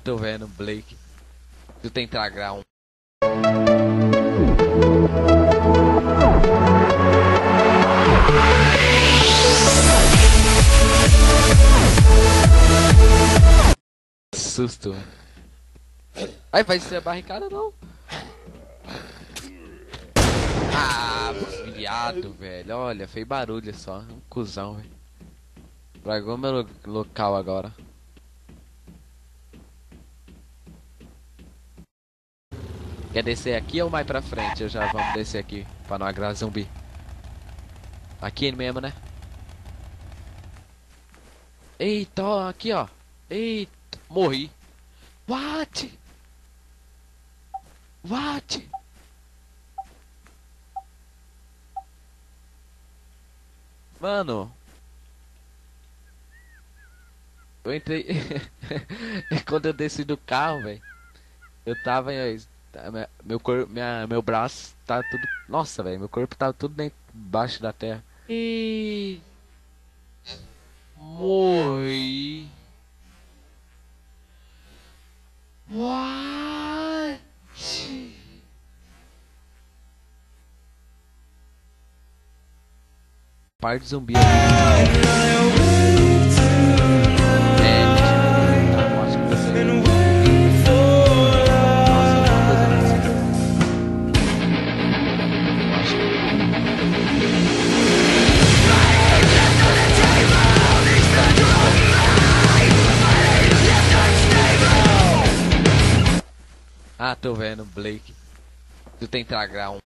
tô vendo, Blake. Tu tem Instagram. Susto. Ai, vai ser a barricada não. Ah, viado, velho. Olha, fez barulho só. Um cuzão, velho. Dragou meu local agora. Quer descer aqui ou mais pra frente? Eu já vamos descer aqui pra não agradar zumbi. Aqui mesmo, né? Eita, ó, aqui ó. Eita, morri. What? What? Mano, eu entrei. Quando eu desci do carro, velho, eu tava. Meu corpo, meu braço tá tudo. Nossa, velho, meu corpo tava tudo dentro, embaixo da terra. E morri. What? Parte zumbi ali. Eu acho que você. Nossa, alguma coisa aconteceu. Eu acho Ah, tô vendo, Blake. Tu tem Instagram.